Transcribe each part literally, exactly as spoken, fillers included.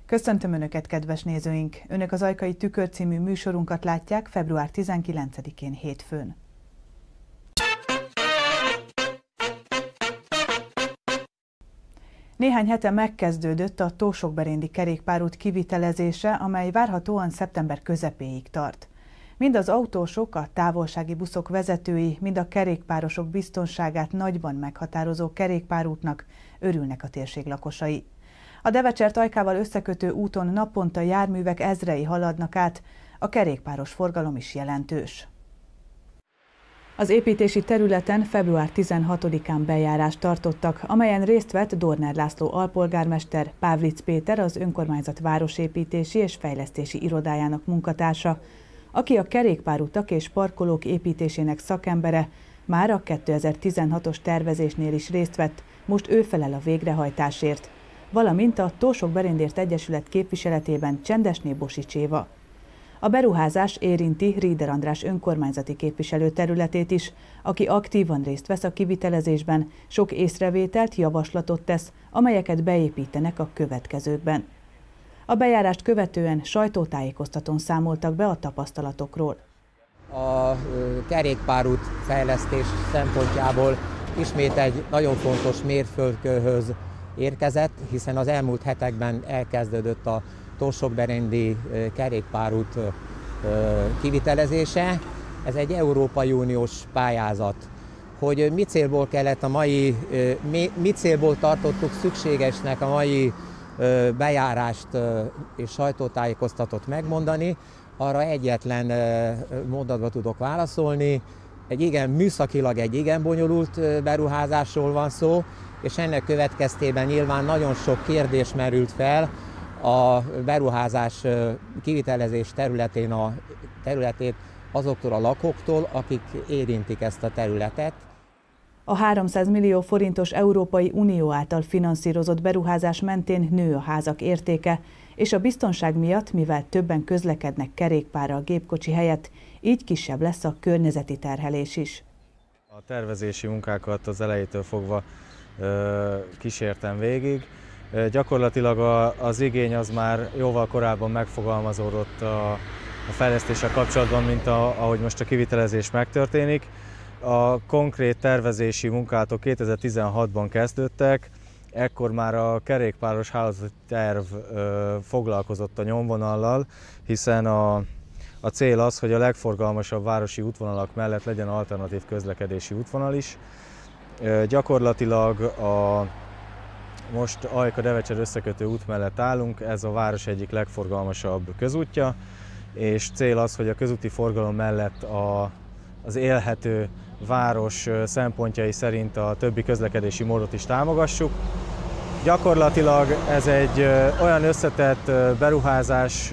Köszöntöm Önöket, kedves nézőink! Önök az Ajkai Tükör című műsorunkat látják február tizenkilencedikén hétfőn. Néhány hete megkezdődött a Tósokberéndi kerékpárút kivitelezése, amely várhatóan szeptember közepéig tart. Mind az autósok, a távolsági buszok vezetői, mind a kerékpárosok biztonságát nagyban meghatározó kerékpárútnak örülnek a térség lakosai. A Devecsert Ajkával összekötő úton naponta járművek ezrei haladnak át, a kerékpáros forgalom is jelentős. Az építési területen február tizenhatodikán bejárást tartottak, amelyen részt vett Dorner László alpolgármester, Pávlic Péter, az önkormányzat városépítési és fejlesztési irodájának munkatársa, aki a kerékpárutak és parkolók építésének szakembere, már a kétezer-tizenhatos tervezésnél is részt vett, most ő felel a végrehajtásért, valamint a Tósokberéndért Egyesület képviseletében Csendesné Bosics Éva. A beruházás érinti Rieder András önkormányzati képviselő területét is, aki aktívan részt vesz a kivitelezésben, sok észrevételt, javaslatot tesz, amelyeket beépítenek a következőkben. A bejárást követően sajtótájékoztatón számoltak be a tapasztalatokról. A kerékpárút fejlesztés szempontjából ismét egy nagyon fontos mérföldkőhöz érkezett, hiszen az elmúlt hetekben elkezdődött a Tósokberéndi kerékpárút kivitelezése. Ez egy Európai Uniós pályázat. Hogy mi célból kellett a mai, mi, mi célból tartottuk szükségesnek a mai bejárást és sajtótájékoztatót megmondani, arra egyetlen mondatba tudok válaszolni. Egy igen műszakilag egy igen bonyolult beruházásról van szó, és ennek következtében nyilván nagyon sok kérdés merült fel a beruházás kivitelezés területén a területét azoktól a lakóktól, akik érintik ezt a területet. A háromszáz millió forintos Európai Unió által finanszírozott beruházás mentén nő a házak értéke, és a biztonság miatt, mivel többen közlekednek kerékpárral gépkocsi helyett, így kisebb lesz a környezeti terhelés is. A tervezési munkákat az elejétől fogva ö, kísértem végig. Gyakorlatilag az igény az már jóval korábban megfogalmazódott a, a fejlesztéssel kapcsolatban, mint a, ahogy most a kivitelezés megtörténik. A konkrét tervezési munkálatok kétezer-tizenhatban kezdődtek, ekkor már a kerékpáros hálózati terv ö, foglalkozott a nyomvonallal, hiszen a, a cél az, hogy a legforgalmasabb városi útvonalak mellett legyen alternatív közlekedési útvonal is. Ö, gyakorlatilag a Most Ajka-Devecser összekötő út mellett állunk, ez a város egyik legforgalmasabb közútja, és cél az, hogy a közúti forgalom mellett a, az élhető város szempontjai szerint a többi közlekedési módot is támogassuk. Gyakorlatilag ez egy olyan összetett beruházás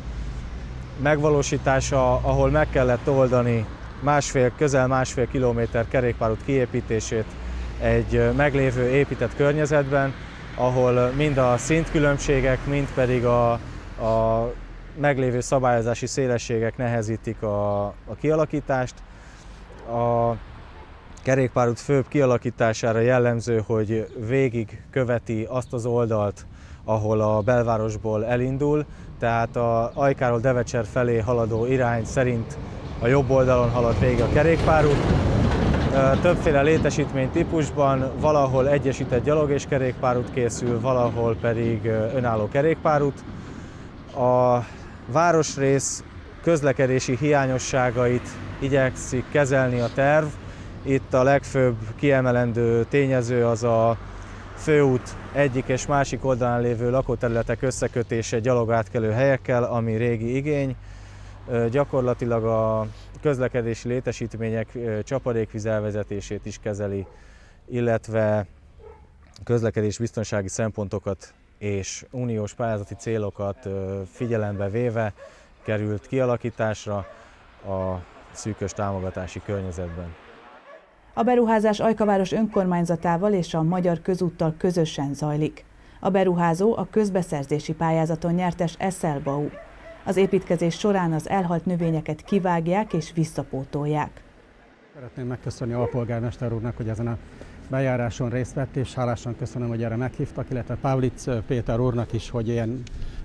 megvalósítása, ahol meg kellett oldani másfél, közel másfél kilométer kerékpárút kiépítését egy meglévő épített környezetben, ahol mind a szintkülönbségek, mind pedig a, a meglévő szabályozási szélességek nehezítik a, a kialakítást. A kerékpárút főbb kialakítására jellemző, hogy végig követi azt az oldalt, ahol a belvárosból elindul, tehát a Ajkáról Devecser felé haladó irány szerint a jobb oldalon halad végig a kerékpárút. Többféle létesítmény típusban, valahol egyesített gyalog és kerékpárút készül, valahol pedig önálló kerékpárút. A városrész közlekedési hiányosságait igyekszik kezelni a terv. Itt a legfőbb kiemelendő tényező az a főút egyik és másik oldalán lévő lakóterületek összekötése gyalogátkelő helyekkel, ami régi igény. Gyakorlatilag a közlekedési létesítmények csapadékvíz elvezetését is kezeli, illetve közlekedés biztonsági szempontokat és uniós pályázati célokat figyelembe véve került kialakításra a szűkös támogatási környezetben. A beruházás Ajkaváros önkormányzatával és a Magyar Közúttal közösen zajlik. A beruházó a közbeszerzési pályázaton nyertes Eszelbau. Az építkezés során az elhalt növényeket kivágják és visszapótolják. Szeretném megköszönni a alpolgármester úrnak, hogy ezen a bejáráson részt vett, és hálásan köszönöm, hogy erre meghívtak, illetve Pávlic Péter úrnak is, hogy ilyen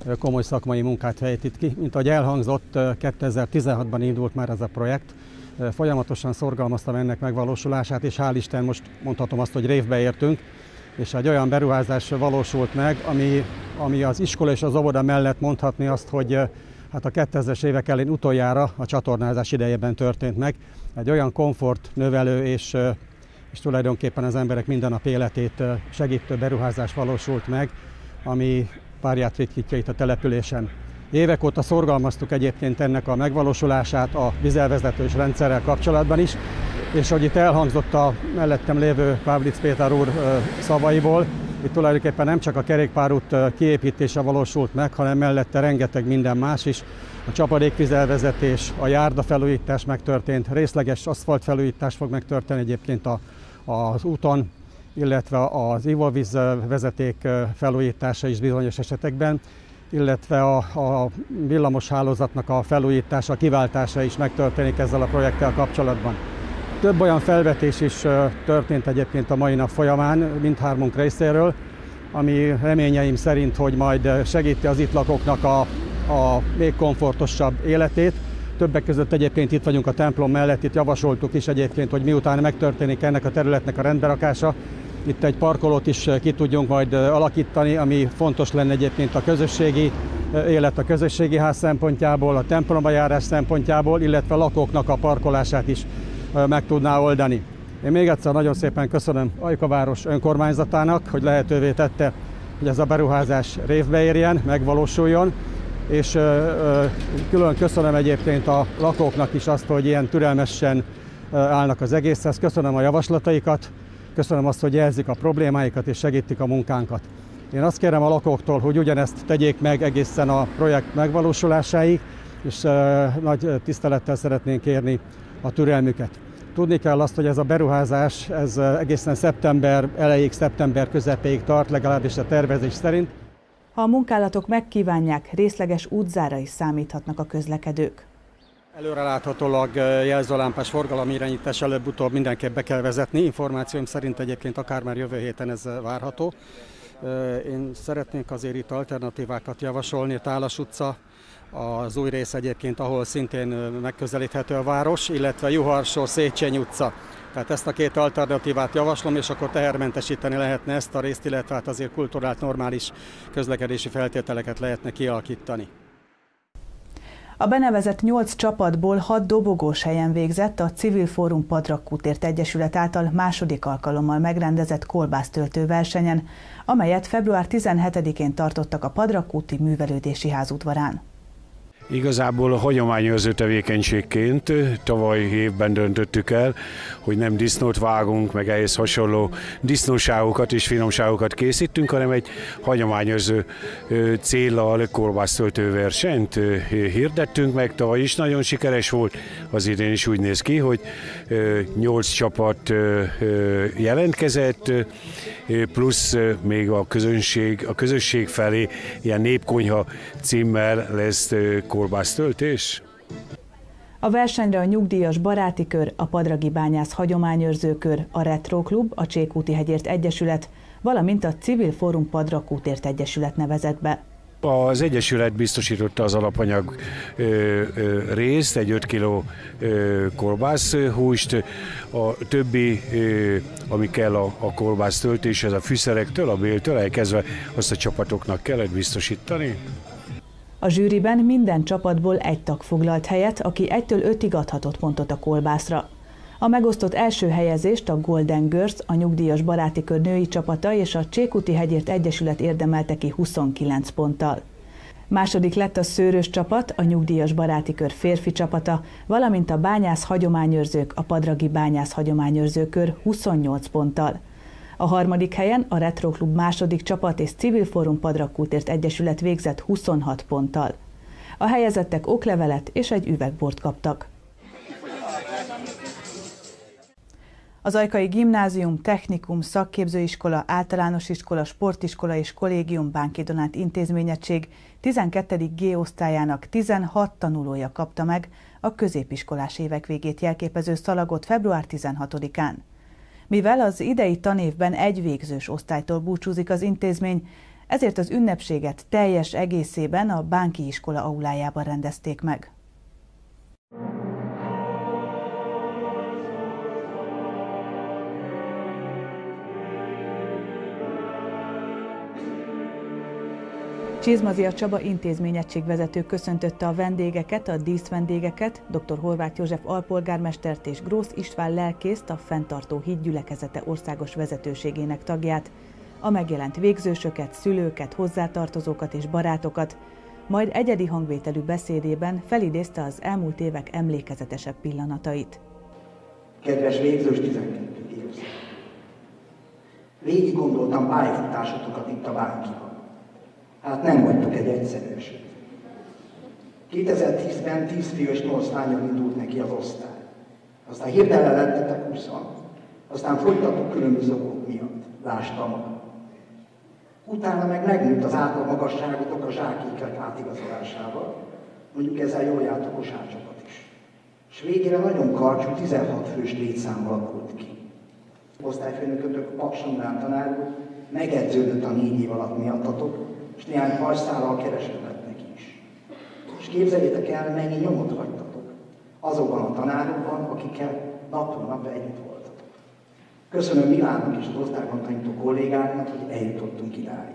komoly szakmai munkát fejtít ki. Mint ahogy elhangzott, kétezer-tizenhatban indult már ez a projekt. Folyamatosan szorgalmaztam ennek megvalósulását, és hál' Isten most mondhatom azt, hogy révbe értünk, és egy olyan beruházás valósult meg, ami, ami az iskola és az óvoda mellett mondhatni azt, hogy hát a kétezres évek elején utoljára a csatornázás idejében történt meg. Egy olyan komfort növelő és, és tulajdonképpen az emberek mindennap életét segítő beruházás valósult meg, ami párját ritkítja itt a településen. Évek óta szorgalmaztuk egyébként ennek a megvalósulását a vízelvezetős rendszerrel kapcsolatban is, és hogy itt elhangzott a mellettem lévő Pavlic Péter úr szavaiból, itt tulajdonképpen nem csak a kerékpárút kiépítése valósult meg, hanem mellette rengeteg minden más is. A csapadékvízelvezetés, a járdafelújítás megtörtént, részleges aszfaltfelújítás fog megtörténni egyébként a, az úton, illetve az ivóvíz vezeték felújítása is bizonyos esetekben, illetve a, a villamos hálózatnak a felújítása, a kiváltása is megtörténik ezzel a projekttel kapcsolatban. Több olyan felvetés is történt egyébként a mai nap folyamán mindhármunk részéről, ami reményeim szerint, hogy majd segíti az itt lakóknak a, a még komfortosabb életét. Többek között egyébként itt vagyunk a templom mellett, itt javasoltuk is egyébként, hogy miután megtörténik ennek a területnek a rendberakása, itt egy parkolót is ki tudjunk majd alakítani, ami fontos lenne egyébként a közösségi élet, a közösségi ház szempontjából, a templomba járás szempontjából, illetve a lakóknak a parkolását is meg tudná oldani. Én még egyszer nagyon szépen köszönöm Ajka város önkormányzatának, hogy lehetővé tette, hogy ez a beruházás révbe érjen, megvalósuljon, és külön köszönöm egyébként a lakóknak is azt, hogy ilyen türelmesen állnak az egészhez. Köszönöm a javaslataikat, köszönöm azt, hogy jelzik a problémáikat és segítik a munkánkat. Én azt kérem a lakóktól, hogy ugyanezt tegyék meg egészen a projekt megvalósulásáig, és nagy tisztelettel szeretnénk kérni a türelmüket. Tudni kell azt, hogy ez a beruházás ez egészen szeptember elejéig, szeptember közepéig tart, legalábbis a tervezés szerint. Ha a munkálatok megkívánják, részleges útzára is számíthatnak a közlekedők. Előreláthatólag jelzőlámpás forgalomirányítás előbb-utóbb mindenképp be kell vezetni. Információim szerint egyébként akár már jövő héten ez várható. Én szeretnék azért itt alternatívákat javasolni, Tálas utca, az új rész egyébként, ahol szintén megközelíthető a város, illetve Juharsó, Széchenyi utca. Tehát ezt a két alternatívát javaslom, és akkor tehermentesíteni lehetne ezt a részt, illetve hát azért kulturált, normális közlekedési feltételeket lehetne kialakítani. A benevezett nyolc csapatból hat dobogós helyen végzett a Civil Fórum Padrakkútért Egyesület által második alkalommal megrendezett kolbásztöltő versenyen, amelyet február tizenhetedikén tartottak a Padrakkúti Művelődési Ház udvarán. Igazából a hagyományőrző tevékenységként tavaly évben döntöttük el, hogy nem disznót vágunk, meg ehhez hasonló disznóságokat és finomságokat készítünk, hanem egy hagyományőrző céllal kolbásztöltő versenyt hirdettünk meg. Tavaly is nagyon sikeres volt, az idén is úgy néz ki, hogy nyolc csapat jelentkezett, plusz még a közönség, a közösség felé ilyen népkonyha címmel lesz kolbásztöltés. A versenyre a Nyugdíjas Baráti Kör, a Padragi Bányász Hagyományőrző Kör, a Retro Klub, a Csékúti-hegyért Egyesület, valamint a Civil Fórum Padrakkútért Egyesület nevezett be. Az Egyesület biztosította az alapanyag ö, ö, részt, egy öt kiló kolbászhúst, a többi, ö, ami kell a, a kolbásztöltéshez, a fűszerektől, a béltől elkezdve, azt a csapatoknak kellett biztosítani. A zsűriben minden csapatból egy tag foglalt helyet, aki egytől ötig adhatott pontot a kolbászra. A megosztott első helyezést a Golden Girls, a Nyugdíjas Baráti Kör női csapata és a Csékúti-hegyért Egyesület érdemelte ki huszonkilenc ponttal. Második lett a Szőrös csapat, a Nyugdíjas Baráti Kör férfi csapata, valamint a Bányász Hagyományőrzők, a Padragi Bányász Hagyományőrző Kör huszonnyolc ponttal. A harmadik helyen a Retro Klub második csapat és Civil Fórum Padrakkútért Egyesület végzett huszonhat ponttal. A helyezettek oklevelet és egy üvegbort kaptak. Az Ajkai Gimnázium, Technikum, Szakképzőiskola, Általános Iskola, Sportiskola és Kollégium Bánki Donát Intézményegység tizenkettedik G osztályának tizenhat tanulója kapta meg a középiskolás évek végét jelképező szalagot február tizenhatodikán. Mivel az idei tanévben egy végzős osztálytól búcsúzik az intézmény, ezért az ünnepséget teljes egészében a Bánki iskola aulájában rendezték meg. Csizmazia Csaba intézményegységvezető köszöntötte a vendégeket, a díszvendégeket, dr. Horváth József alpolgármestert és Grósz István lelkészt, a Fenntartó Híd Gyülekezete országos vezetőségének tagját, a megjelent végzősöket, szülőket, hozzátartozókat és barátokat, majd egyedi hangvételű beszédében felidézte az elmúlt évek emlékezetesebb pillanatait. Kedves végzős tizenkettő éves! Végig gondoltam pályafutásotokat itt a Bánkiban. Hát nem vagytok egy egyszerű eset. kétezer-tízben tíz fiú és nyolc lányon indult neki az osztály. Aztán hirtelen lettetek húszan, aztán folytatok különböző okok miatt. Lásd magam. Utána meg megnőtt az átlag magasságotok a zsákékek átigazolásával, mondjuk ezzel jól járt a kosárcsapat is. És végére nagyon karcsú tizenhat fős létszám alakult ki. Osztályfőnökötök Paks Andrán tanár úr megedződött a négy év alatt miattatok, és néhány hajszállal keresett lett neki is. És képzeljétek el, mennyi nyomot hagytatok azokban a tanárokban, akikkel napról napra együtt voltatok. Köszönöm Milánnak és az osztályban tanító kollégáknak, hogy eljutottunk idáig.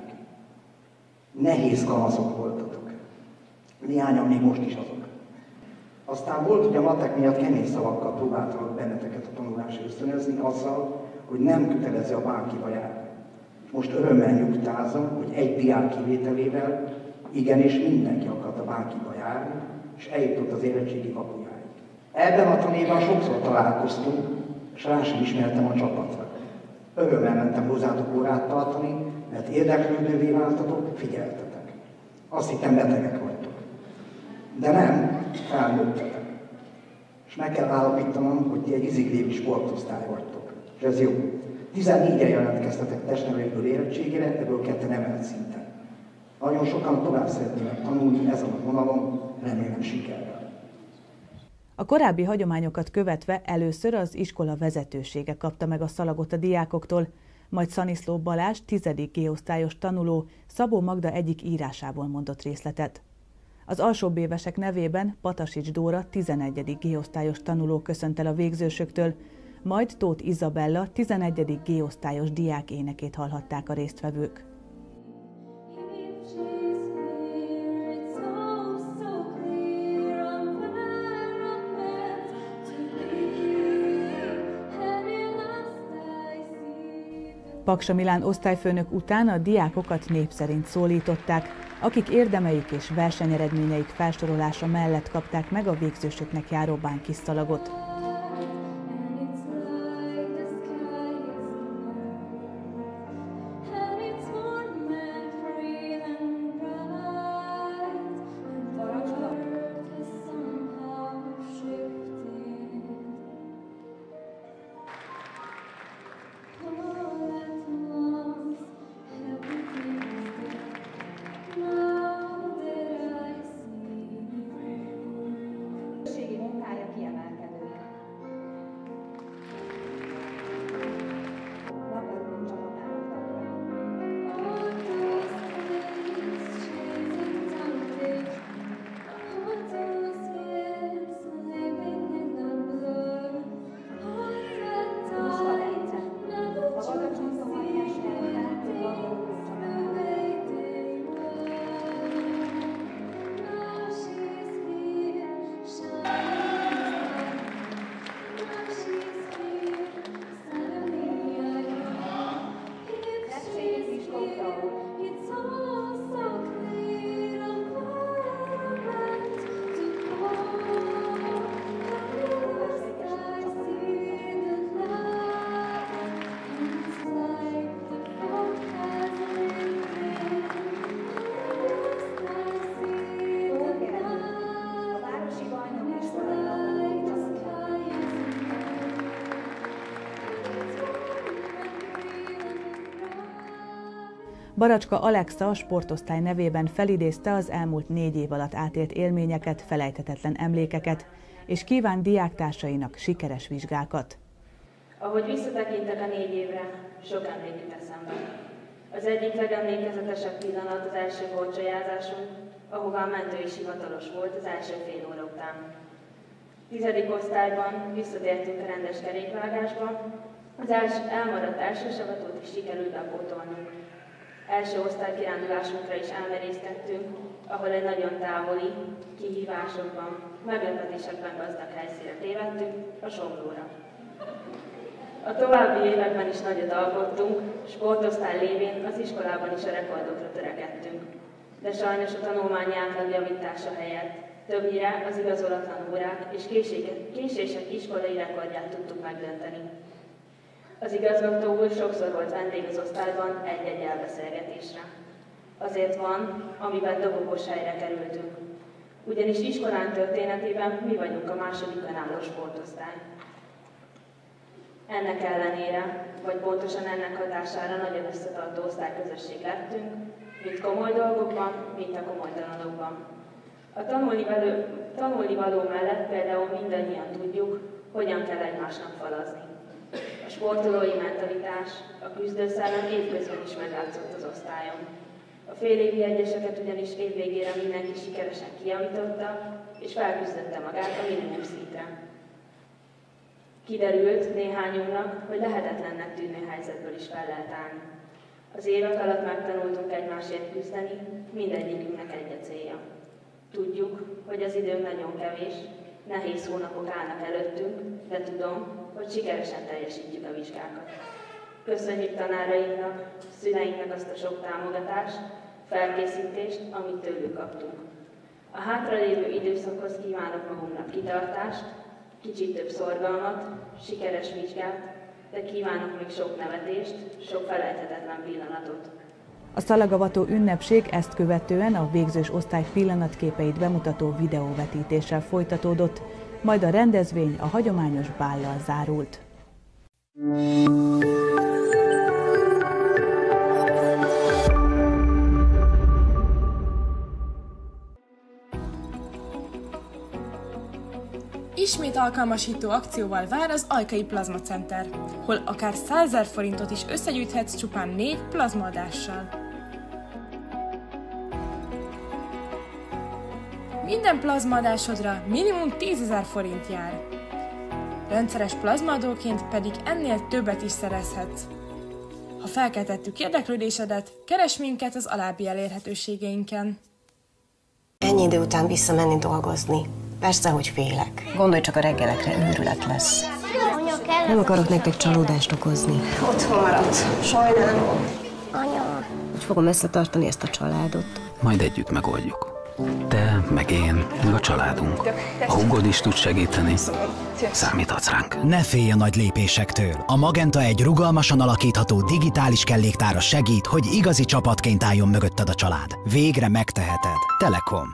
Nehéz kamaszok voltatok. Néhányan még most is azok. Aztán volt, hogy a matek miatt kemény szavakkal próbáltalak benneteket a tanulásra ösztönözni azzal, hogy nem kötelező a Bánkiba járni. Most örömmel nyugtázom, hogy egy diák kivételével igenis mindenki akart a Bánkiba járni, és eljutott az érettségi kapujáig. Ebben a tanévben sokszor találkoztunk, és rá sem ismertem a csapatra. Örömmel mentem hozzátok órát tartani, mert érdeklődővé váltatok, figyeltetek. Azt hittem, betegek vagytok. De nem, felnőttetek. És meg kell állapítanom, hogy ti egy iziglévi sportosztály vagytok. És ez jó. tizennégyen jelentkeztetek testnevelőből érettségére, ebből ketten emelt szinten. Nagyon sokan tovább szeretnének tanulni ezen a vonalon, remélem sikerrel. A korábbi hagyományokat követve először az iskola vezetősége kapta meg a szalagot a diákoktól, majd Szaniszló Balázs tizedik G-osztályos tanuló Szabó Magda egyik írásából mondott részletet. Az alsóbb évesek nevében Patasics Dóra tizenegyedik G-osztályos tanuló köszönt el a végzősöktől, majd Tóth Izabella tizenegyedik G-osztályos diák énekét hallhatták a résztvevők. Paksa Milán osztályfőnök után a diákokat név szerint szólították, akik érdemeik és versenyeredményeik felsorolása mellett kapták meg a végzősöknek járó bánki szalagot. Baracska Alexa a sportosztály nevében felidézte az elmúlt négy év alatt átélt élményeket, felejthetetlen emlékeket, és kíván diáktársainak sikeres vizsgákat. Ahogy visszatekintek a négy évre, sok emlék jut eszembe. Az egyik legemlékezetesebb pillanat az első korcsolyázásunk, ahová a mentő is hivatalos volt az első fél óra után. Tizedik osztályban visszatértünk a rendes kerékvágásba, az els, elmaradt első savatot is sikerült bepótolnunk. Első osztálykirándulásunkra is elmerészkedtünk, ahol egy nagyon távoli, kihívásokban, meglepetésekben gazdag helyszínre tévedtünk, a Somlóra. A további években is nagyot alkottunk, sportosztály lévén az iskolában is a rekordokra törekedtünk. De sajnos a tanulmányi átlag javítása helyett többnyire az igazolatlan órák és késések iskolai rekordját tudtuk megdönteni. Az igazgató úr sokszor volt vendég az osztályban egy-egy elbeszélgetésre. Azért van, amiben dobogós helyre kerültünk. Ugyanis iskolán történetében mi vagyunk a második önálló sportosztály. Ennek ellenére, vagy pontosan ennek hatására nagyon összetartó osztályközösség lettünk, mint komoly dolgokban, mint a komolytalanokban. A tanulni, velő, tanulni való mellett például mindannyian tudjuk, hogyan kell egymásnak falazni. A sportolói mentalitás, a küzdőszellem évközben is meglátszott az osztályon. A félévi egyeseket ugyanis évvégére mindenki sikeresen kijavította, és felküzdötte magát a minimum szintre. Kiderült néhányunknak, hogy lehetetlennek tűnő helyzetből is fel lehet állni. Az évek alatt megtanultunk egymásért küzdeni, mindegyikünknek egy a célja. Tudjuk, hogy az időnk nagyon kevés, nehéz hónapok állnak előttünk, de tudom, hogy sikeresen teljesítjük a vizsgákat. Köszönjük tanárainknak, szüleinknek azt a sok támogatást, felkészítést, amit tőlük kaptunk. A hátralévő időszakhoz kívánok magunknak kitartást, kicsit több szorgalmat, sikeres vizsgát, de kívánok még sok nevetést, sok felejthetetlen pillanatot. A szalagavató ünnepség ezt követően a végzős osztály pillanatképeit bemutató videóvetítéssel folytatódott, majd a rendezvény a hagyományos bállal zárult. Ismét alkalmasító akcióval vár az Ajkai Plazma Center, hol akár százezer forintot is összegyűjthetsz csupán négy plazmaadással. Minden plazmaadásodra minimum tízezer forint jár. Rendszeres plazmaadóként pedig ennél többet is szerezhetsz. Ha felkeltettük érdeklődésedet, keresd minket az alábbi elérhetőségeinken. Ennyi idő után visszamenni dolgozni. Persze, hogy félek. Gondolj csak, a reggelekre őrület lesz. Nem akarok nektek csalódást okozni. Otthon maradt. Sajnálom. Anya. Hogy fogom összetartani ezt a családot? Majd együtt megoldjuk. Te, meg én, meg a családunk. Ha húgod is tud segíteni, számíthatsz ránk. Ne félj a nagy lépésektől. A Magenta egy rugalmasan alakítható digitális kelléktára segít, hogy igazi csapatként álljon mögötted a család. Végre megteheted. Telekom.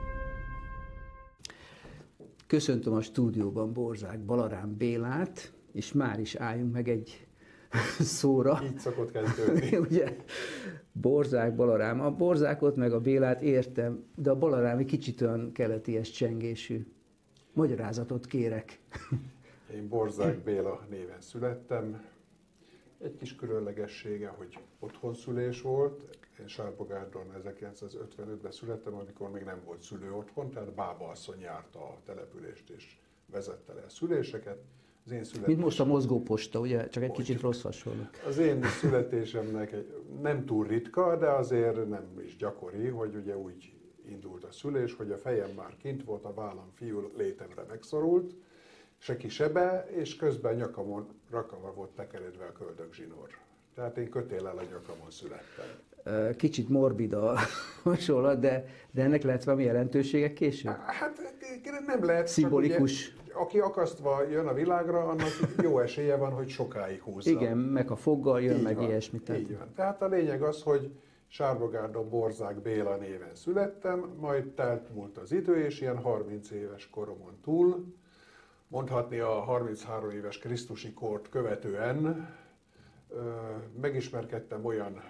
Köszöntöm a stúdióban Borzsák Balarán Bélát, és már is álljunk meg egy szóra. Így szokott kezdődni. Ugye, Borzák, Balarám. A Borzákot meg a Bélát értem, de a Balarám egy kicsit olyan keleties csengésű. Magyarázatot kérek. Én Borzák Béla néven születtem. Egy kis különlegessége, hogy otthonszülés volt. Én Sárbogárdon ezerkilencszázötvenötben születtem, amikor még nem volt szülő otthon, tehát bábaasszony járta a települést és vezette le a szüléseket. Az én születésem... Mint most a mozgóposta, ugye? Csak egy most kicsit rossz hasonló. Az én születésemnek egy, nem túl ritka, de azért nem is gyakori, hogy ugye úgy indult a szülés, hogy a fejem már kint volt, a vállam fiú létemre megszorult, se ki sebe, és közben nyakamon rakava volt tekeredve a köldögzsinór. Tehát én kötéllel a nyakamon születtem. Kicsit morbid a hasonlat, de, de ennek lehet valami jelentősége később? Hát nem lehet. Szimbolikus. Ugye, aki akasztva jön a világra, annak jó esélye van, hogy sokáig húzza. Igen, meg a foggal jön, így meg van, ilyesmit. Így van. Tehát a lényeg az, hogy Sárbogárdon Borzák Béla néven születtem, majd telt múlt az idő, és ilyen harminc éves koromon túl, mondhatni a harminchárom éves krisztusi kort követően megismerkedtem olyan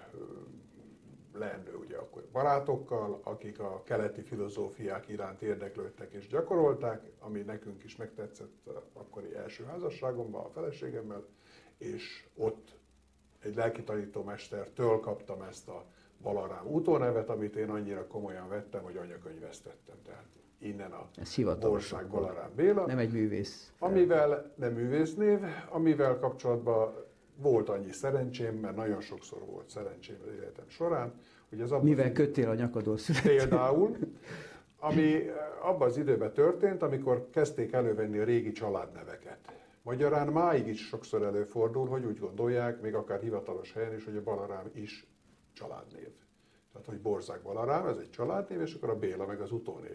leendő ugye akkor barátokkal, akik a keleti filozófiák iránt érdeklődtek és gyakorolták, ami nekünk is megtetszett akkori első házasságomban a feleségemmel, és ott egy lelkitanítómestertől kaptam ezt a Balarám utónevet, amit én annyira komolyan vettem, hogy anyakönyvesztettem. Tehát innen a Borzák Balarám Béla. Nem egy művész. Amivel, nem művésznév, amivel kapcsolatban volt annyi szerencsém, mert nagyon sokszor volt szerencsém az életem során, hogy ez abban mivel kötél a nyakadról született. Például, ami abban az időben történt, amikor kezdték elővenni a régi családneveket. Magyarán máig is sokszor előfordul, hogy úgy gondolják, még akár hivatalos helyen is, hogy a Balarám is családnév. Tehát, hogy Borzák Balarám, ez egy családnév, és akkor a Béla meg az utónév.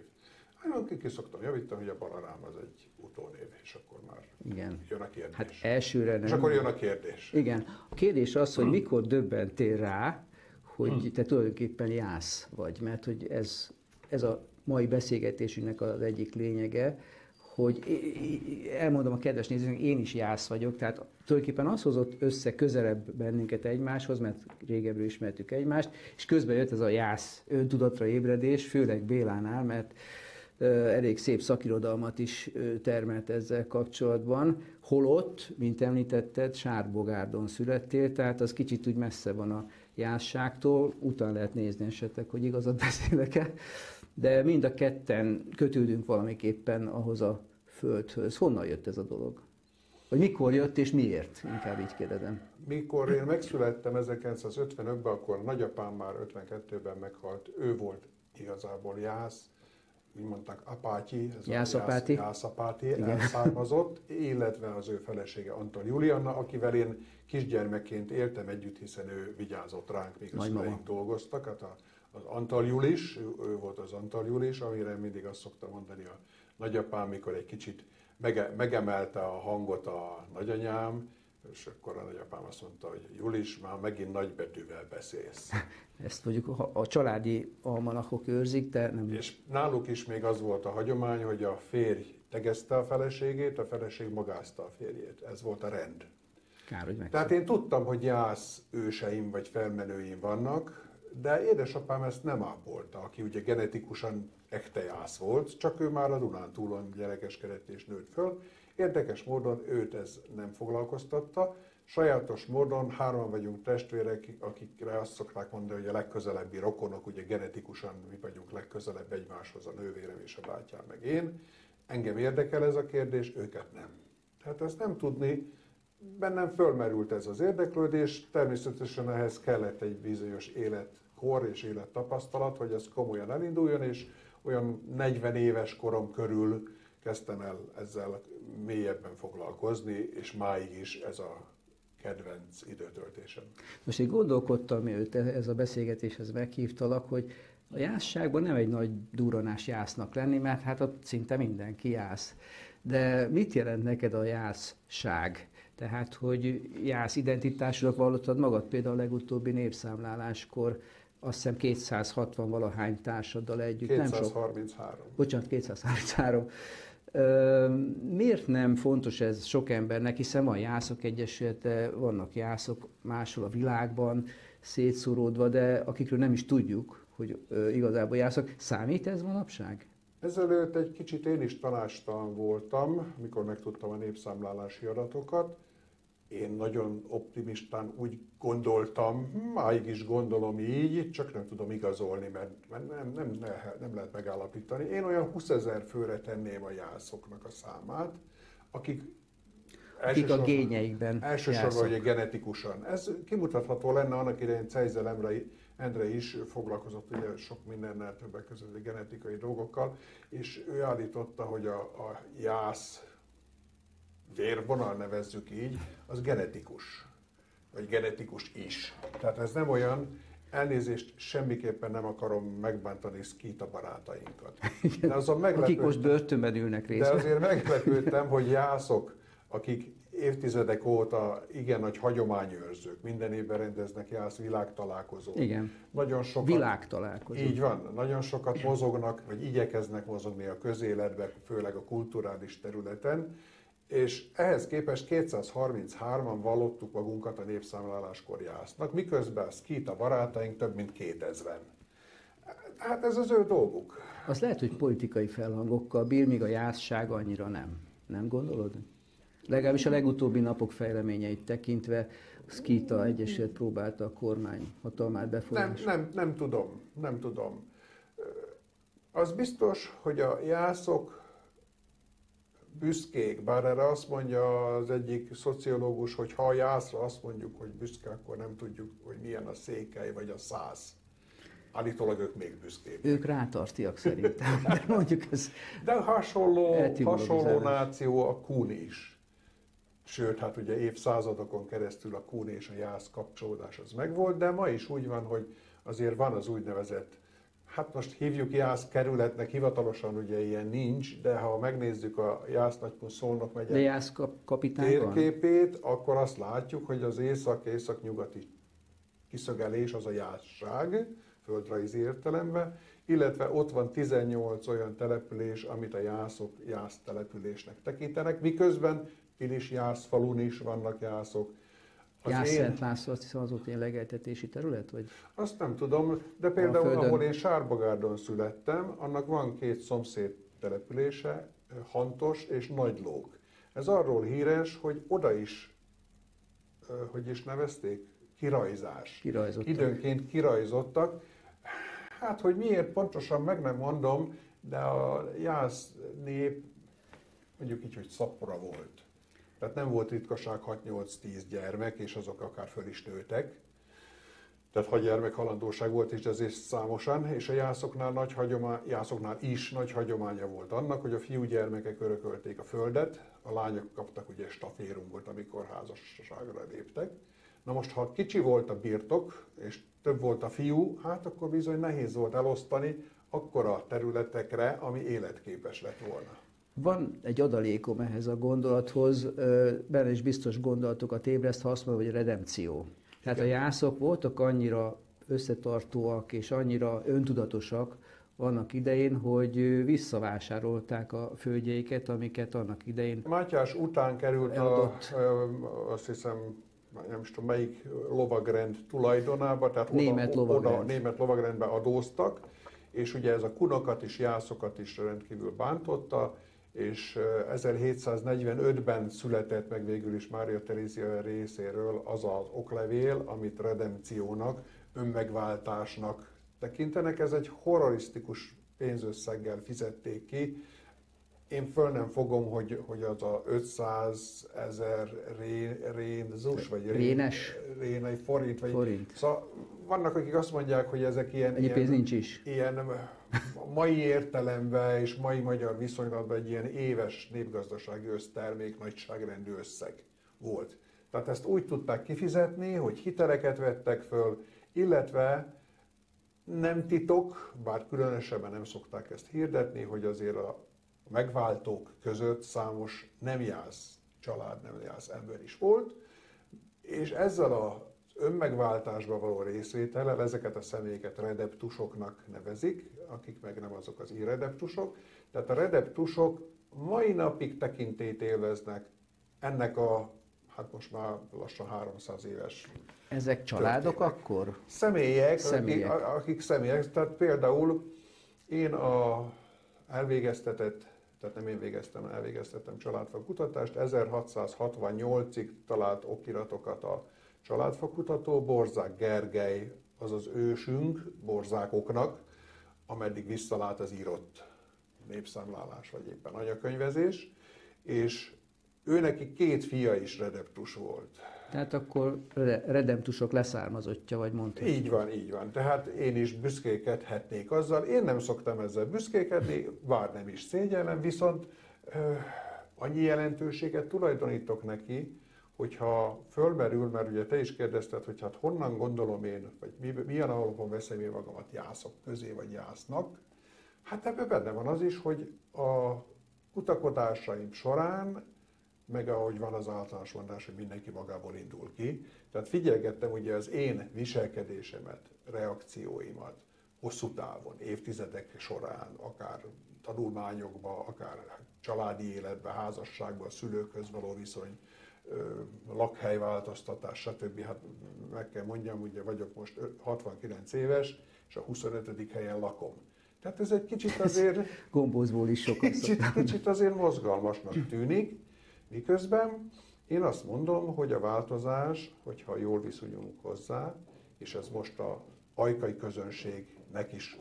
Én ki szoktam javítani, hogy a Balarám az egy utónév, és akkor már igen. Jön a kérdés. Hát elsőre nem. És akkor jön a kérdés. Igen. A kérdés az, hogy mikor döbbentél rá, hogy te tulajdonképpen jász vagy, mert hogy ez, ez a mai beszélgetésünknek az egyik lényege, hogy elmondom a kedves nézőknek, én is jász vagyok, tehát tulajdonképpen az hozott össze közelebb bennünket egymáshoz, mert régebről ismertük egymást, és közben jött ez a jász öntudatra ébredés, főleg Bélánál, mert elég szép szakirodalmat is termelt ezzel kapcsolatban, holott, mint említetted, Sárbogárdon születtél, tehát az kicsit úgy messze van a jászságtól, utána lehet nézni esetleg, hogy igazat beszélek-e, de mind a ketten kötődünk valamiképpen ahhoz a földhöz. Honnan jött ez a dolog? Vagy mikor jött és miért? Inkább így kérdezem. Mikor én megszülettem ezerkilencszázötvenötben, akkor nagyapám már ötvenkettőben meghalt, ő volt igazából jász, úgy mondták Apátyi, ez Jászapáti, jász, Jászapáti elszármazott, illetve az ő felesége Antal Julianna, akivel én kisgyermekként éltem együtt, hiszen ő vigyázott ránk, míg a szüleink dolgoztak. Hát a, az Antal Julis, ő, ő volt az Antal Julis, amire mindig azt szokta mondani a nagyapám, mikor egy kicsit mege, megemelte a hangot a nagyanyám, és akkor a nagyapám azt mondta, hogy Julis, már megint nagybetűvel beszélsz. Ezt mondjuk a, a családi almanachok őrzik, de nem... És náluk is még az volt a hagyomány, hogy a férj tegezte a feleségét, a feleség magázta a férjét. Ez volt a rend. Kár, hogy megszok. Tehát én tudtam, hogy jász őseim vagy felmenőim vannak, de édesapám ezt nem ápolta, aki ugye genetikusan ekte jász volt, csak ő már a Dunántúlon gyerekeskedett és nőtt föl. Érdekes módon őt ez nem foglalkoztatta. Sajátos módon hárman vagyunk testvérek, akikre azt szokták mondani, hogy a legközelebbi rokonok, ugye genetikusan mi vagyunk legközelebb egymáshoz, a nővérem és a bátyám meg én. Engem érdekel ez a kérdés, őket nem. Tehát ezt nem tudni, bennem fölmerült ez az érdeklődés, természetesen ehhez kellett egy bizonyos életkor és élettapasztalat, hogy ez komolyan elinduljon, és olyan negyven éves korom körül kezdtem el ezzel mélyebben foglalkozni, és máig is ez a kedvenc időtöltésem. Most én gondolkodtam, mielőtt ez a beszélgetéshez meghívtalak, hogy a jászságban nem egy nagy durranás jásznak lenni, mert hát ott szinte mindenki jász. De mit jelent neked a jászság? Tehát, hogy jász identitásodat vallottad magad, például a legutóbbi népszámláláskor, azt hiszem kétszázhatvan valahány társaddal együtt. kétszázharminchárom. Nem sok. Bocsánat, kétszázharminchárom. Miért nem fontos ez sok embernek, hiszen van Jászok Egyesülete, vannak jászok máshol a világban szétszóródva, de akikről nem is tudjuk, hogy igazából jászok. Számít ez manapság? Ezelőtt egy kicsit én is tanástalan voltam, mikor megtudtam a népszámlálási adatokat. Én nagyon optimistán úgy gondoltam, máig is gondolom így, csak nem tudom igazolni, mert, mert nem, nem, nem lehet megállapítani. Én olyan húszezer főre tenném a jászoknak a számát, akik, akik a gényeikben elsősorban ugye genetikusan. Ez kimutatható lenne, annak idején Cejzel Endre, Endre is foglalkozott ugye sok mindennel, többek között genetikai dolgokkal, és ő állította, hogy a, a jász vérvonal, nevezzük így, az genetikus, vagy genetikus is. Tehát ez nem olyan, elnézést, semmiképpen nem akarom megbántani szkíta barátainkat. De azon akik most börtönben ülnek részben. De azért meglepődtem, hogy jászok, akik évtizedek óta igen nagy hagyományőrzők, minden évben rendeznek jász világtalálkozót. Igen, nagyon sokat, világtalálkozó. Így van, nagyon sokat mozognak, vagy igyekeznek mozogni a közéletben, főleg a kulturális területen, és ehhez képest kétszázharminchárman vallottuk magunkat a népszámláláskor jásznak, miközben a szkíta barátaink több mint kétezren. Hát ez az ő dolguk. Az lehet, hogy politikai felhangokkal bír, míg a jászság annyira nem. Nem gondolod? Legalábbis a legutóbbi napok fejleményeit tekintve a szkíta egyesület próbálta a kormány hatalmát befolyásolni. Nem, nem, nem tudom, nem tudom. Az biztos, hogy a jászok büszkék, bár erre azt mondja az egyik szociológus, hogy ha a jászra azt mondjuk, hogy büszke, akkor nem tudjuk, hogy milyen a Székely vagy a Szász. Állítólag ők még büszkék. Ők rátartiak szerintem, de mondjuk ez... De hasonló, hasonló náció a kun is. Sőt, hát ugye évszázadokon keresztül a kun és a jász kapcsolódás az megvolt, de ma is úgy van, hogy azért van az úgynevezett, hát most hívjuk jász kerületnek, hivatalosan ugye ilyen nincs, de ha megnézzük a Jász-Nagykun Szolnok megye jász térképét, akkor azt látjuk, hogy az észak-észak-nyugati kiszögelés az a jászság, földrajzi értelemben, illetve ott van tizennyolc olyan település, amit a jászok jász településnek tekintenek, miközben Pilis jászfalun is vannak jászok. Jász-Szent László, azt hiszem az ott ilyen legeltetési terület? Vagy? Azt nem tudom, de például ahol én Sárbogárdon születtem, annak van két szomszéd települése, Hantos és Nagylóg. Ez arról híres, hogy oda is, hogy is nevezték, kirajzás. Kirajzottak. Időnként kirajzottak. Hát, hogy miért pontosan meg nem mondom, de a jász nép mondjuk így, hogy szapora volt. Tehát nem volt ritkaság hat-nyolc-tíz gyermek, és azok akár föl is nőtek. Tehát ha gyermek halandóság volt is, ezért számosan, és a jászoknál, nagy hagyomány, jászoknál is nagy hagyománya volt annak, hogy a fiúgyermekek örökölték a földet, a lányok kaptak ugye staférumot, amikor házasságra léptek. Na most, ha kicsi volt a birtok, és több volt a fiú, hát akkor bizony nehéz volt elosztani akkora területekre, ami életképes lett volna. Van egy adalékom ehhez a gondolathoz, benne is biztos gondolatokat ébreszt, ha azt mondom, hogy redempció. Tehát igen. A jászok voltak annyira összetartóak és annyira öntudatosak annak idején, hogy visszavásárolták a földjeiket, amiket annak idején Mátyás után került a, azt hiszem, nem is tudom melyik lovagrend tulajdonába, tehát német, oda, lovagrend. oda német lovagrendbe adóztak, és ugye ez a kunokat és jászokat is rendkívül bántotta, és ezerhétszáznegyvenötben született meg végül is Mária Terézia részéről az az oklevél, amit redempciónak, önmegváltásnak tekintenek. Ez egy horrorisztikus pénzösszeggel fizették ki. Én föl nem fogom, hogy, hogy az a ötszázezer rén, rénzus, vagy rénes rénei forint, vagy forint. Szóval vannak, akik azt mondják, hogy ezek ilyen, ilyen, nincs is. ilyen mai értelemben és mai magyar viszonylatban egy ilyen éves népgazdasági össztermék nagyságrendű összeg volt. Tehát ezt úgy tudták kifizetni, hogy hiteleket vettek föl, illetve nem titok, bár különösebben nem szokták ezt hirdetni, hogy azért a megváltók között számos nem jász család, nem jász ember is volt, és ezzel az önmegváltásba való részvétellel ezeket a személyeket redeptusoknak nevezik, akik meg nem azok az irredeptusok. Tehát a redeptusok mai napig tekintélyt élveznek ennek a, hát most már lassan háromszáz éves. Ezek családok történet. akkor? Személyek, személyek. Akik, akik személyek. Tehát például én a elvégeztetett, tehát nem én végeztem, elvégeztettem családfakutatást, ezerhatszázhatvannyolcig talált okiratokat a családfakutató, Borzák Gergely az az ősünk, borzákoknak, ameddig visszalát az írott népszámlálás, vagy éppen anyakönyvezés, és ő neki két fia is redemptus volt. Tehát akkor redemptusok leszármazottja, vagy mondhatjuk. Így van, így van. Tehát én is büszkékedhetnék azzal. Én nem szoktam ezzel büszkékedni, bár nem is szégyellem, viszont ö, annyi jelentőséget tulajdonítok neki, hogyha fölmerül, mert ugye te is kérdezted, hogy hát honnan gondolom én, vagy mi, milyen alapon veszem én magamat jászok közé, vagy jásznak. Hát ebben benne van az is, hogy a kutakodásaim során, meg ahogy van az általános mondás, hogy mindenki magából indul ki. Tehát figyelgettem ugye az én viselkedésemet, reakcióimat hosszú távon, évtizedek során, akár tanulmányokban, akár családi életben, házasságban, szülőkhöz való viszony, lakhelyváltoztatás, stb. Hát meg kell mondjam, ugye vagyok most hatvankilenc éves, és a huszonötödik helyen lakom. Tehát ez egy kicsit azért... Gombózból is sokat kicsit, kicsit azért mozgalmasnak tűnik, miközben én azt mondom, hogy a változás, hogyha jól viszonyulunk hozzá, és ez most a ajkai közönségnek is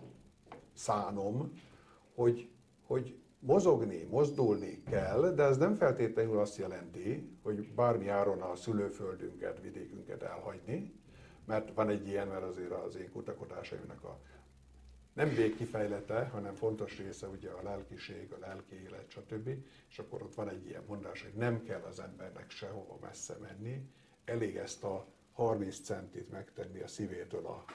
szánom, hogy, hogy mozogni, mozdulni kell, de ez nem feltétlenül azt jelenti, hogy bármi áron a szülőföldünket, vidékünket elhagyni, mert van egy ilyen, mert azért az én kutakodásaimnak a nem végkifejlete, hanem fontos része ugye a lelkiség, a lelki élet, stb. És akkor ott van egy ilyen mondás, hogy nem kell az embernek sehova messze menni, elég ezt a harminc centit megtenni a szívétől a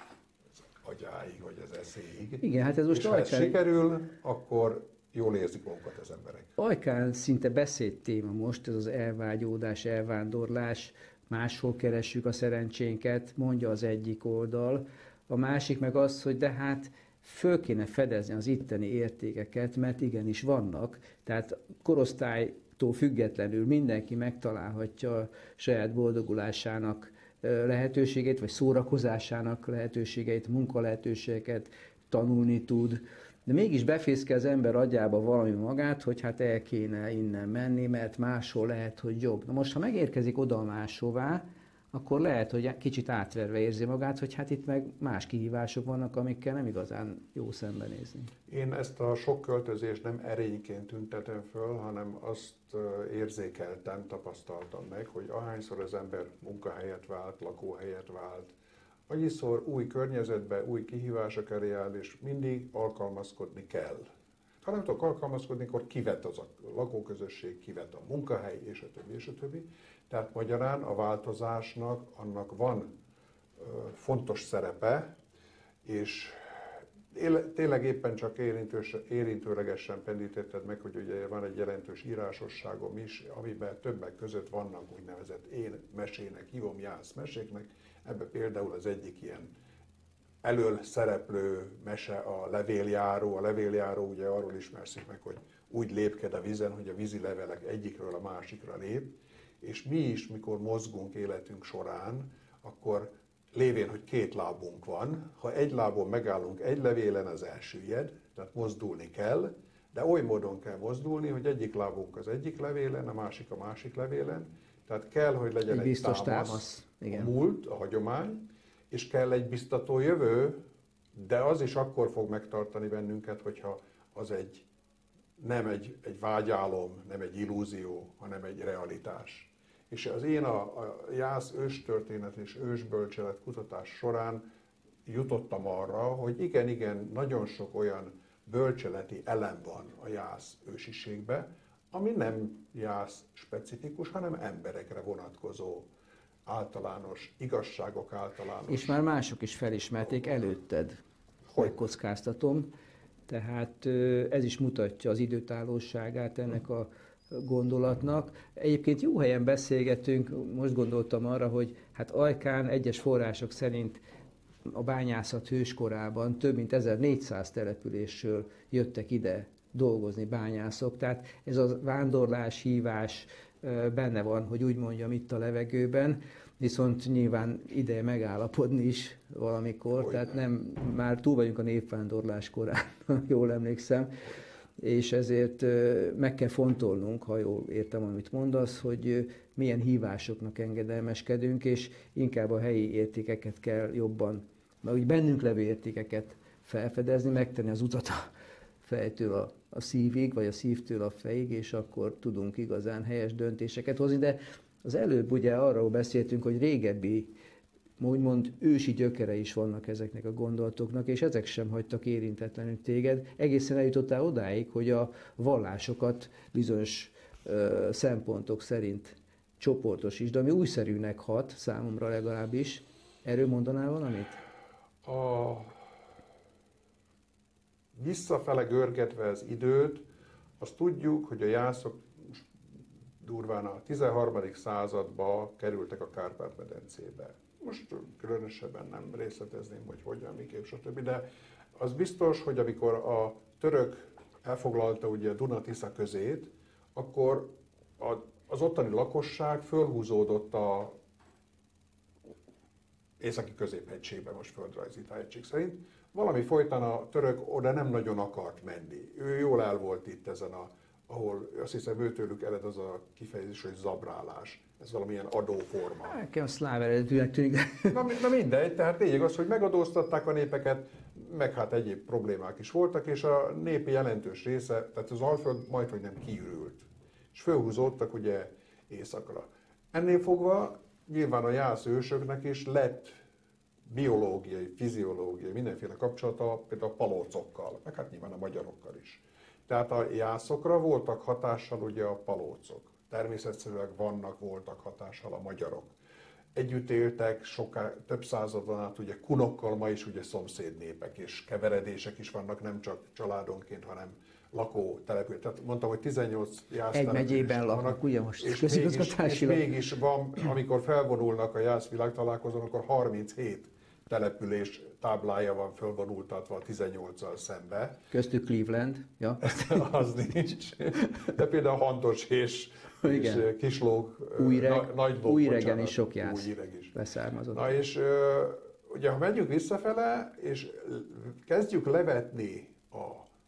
agyáig, vagy az eszéig. Igen, hát ez most és ha ez sikerül, akkor jól érzik magukat az emberek. Ajkán szinte beszédtéma most, ez az elvágyódás, elvándorlás, máshol keressük a szerencsénket, mondja az egyik oldal, a másik meg az, hogy de hát föl kéne fedezni az itteni értékeket, mert igenis vannak, tehát korosztálytól függetlenül mindenki megtalálhatja a saját boldogulásának lehetőségét, vagy szórakozásának lehetőségeit, munkalehetőségeket, tanulni tud, de mégis befészke az ember agyába valami magát, hogy hát el kéne innen menni, mert máshol lehet, hogy jobb. Na most, ha megérkezik oda máshová, akkor lehet, hogy kicsit átverve érzi magát, hogy hát itt meg más kihívások vannak, amikkel nem igazán jó szembenézni. Én ezt a sok költözést nem erényként tüntetem föl, hanem azt érzékeltem, tapasztaltam meg, hogy ahányszor az ember munkahelyet vált, lakóhelyet vált, annyiszor új környezetbe, új kihívások elé áll, és mindig alkalmazkodni kell. Ha nem tudok alkalmazkodni, akkor kivet az a lakóközösség, kivet a munkahely, és a többi, és a többi. Tehát magyarán a változásnak annak van ö, fontos szerepe, és éle, tényleg éppen csak érintős, érintőlegesen pendítetted meg, hogy ugye van egy jelentős írásosságom is, amiben többek között vannak úgynevezett én mesének, hívom jász meséknek, ebben például az egyik ilyen elől szereplő mese a levéljáró. A levéljáró ugye arról ismerszik meg, hogy úgy lépked a vízen, hogy a vízi levelek egyikről a másikra lép, és mi is, mikor mozgunk életünk során, akkor lévén, hogy két lábunk van, ha egy lábon megállunk egy levélen, az elsüllyed, tehát mozdulni kell, de oly módon kell mozdulni, hogy egyik lábunk az egyik levélen, a másik a másik levélen, tehát kell, hogy legyen egy, egy támasz, támasz. Igen. A múlt, a hagyomány, és kell egy biztató jövő, de az is akkor fog megtartani bennünket, hogyha az egy, nem egy, egy vágyálom, nem egy illúzió, hanem egy realitás. És az én a, a jász őstörténet és ősbölcselet kutatás során jutottam arra, hogy igen, igen, nagyon sok olyan bölcseleti elem van a jász ősiségbe, ami nem jász specifikus, hanem emberekre vonatkozó általános igazságok, általános... És már mások is felismerték előtted, hogy kockáztatom. Tehát ez is mutatja az időtállóságát ennek a gondolatnak. Egyébként jó helyen beszélgetünk, most gondoltam arra, hogy hát Ajkán egyes források szerint a bányászat hőskorában több mint ezernégyszáz településről jöttek ide dolgozni bányászok. Tehát ez a vándorlás, hívás benne van, hogy úgy mondjam, itt a levegőben, viszont nyilván ideje megállapodni is valamikor, Olyan. tehát nem, már túl vagyunk a népvándorlás korán, jól emlékszem, és ezért meg kell fontolnunk, ha jól értem, amit mondasz, hogy milyen hívásoknak engedelmeskedünk, és inkább a helyi értékeket kell jobban, mert úgy bennünk levő értékeket felfedezni, megtenni az utat a fejtől a, a szívig, vagy a szívtől a fejig, és akkor tudunk igazán helyes döntéseket hozni, de az előbb ugye arról beszéltünk, hogy régebbi, úgymond ősi gyökere is vannak ezeknek a gondolatoknak, és ezek sem hagytak érintetlenül téged. Egészen eljutottál odáig, hogy a vallásokat bizonyos ö, szempontok szerint csoportosítsd, ami újszerűnek hat, számomra legalábbis. Erről mondanál valamit? A... Visszafele görgetve az időt, azt tudjuk, hogy a jászok durván a tizenharmadik századba kerültek a Kárpát-medencébe. Most különösebben nem részletezném, hogy hogyan, miképp, stb. De az biztos, hogy amikor a török elfoglalta ugye Duna-Tisza közét, akkor a, az ottani lakosság fölhúzódott a északi középhegységbe, most földrajzi tájegység szerint. Valami folytán a török oda nem nagyon akart menni. Ő jól el volt itt ezen a, ahol azt hiszem őtőlük ered az a kifejezés, hogy zabrálás. Ez valamilyen adóforma. Nekem szláv eredetűnek tűnik. Na, na mindegy, tehát lényeg az, hogy megadóztatták a népeket, meg hát egyéb problémák is voltak, és a népi jelentős része, tehát az Alföld majdhogy nem kiürült. És fölhúzódtak ugye északra. Ennél fogva nyilván a jász ősöknek is lett biológiai, fiziológiai, mindenféle kapcsolata például a palócokkal, meg hát nyilván a magyarokkal is. Tehát a jászokra voltak hatással ugye a palócok. Természetszerűleg vannak, voltak hatással a magyarok. Együtt éltek soká, több századon át ugye kunokkal, ma is ugye szomszédnépek, és keveredések is vannak, nem csak családonként, hanem lakótelepülés. Tehát mondtam, hogy tizennyolc jász egy megyében laknak, ugye most és mégis, és mégis van, amikor felvonulnak a jász világtalálkozón, akkor harminchét település táblája van fölvonultatva a tizennyolccal szembe. Köztük Cleveland, ja. Az nincs. De például Hantos és, és Kislóg, Újreg, Nagylóg, Újregen is sok jász Újreg is. leszármazott. Na és ugye, ha megyünk visszafele, és kezdjük levetni a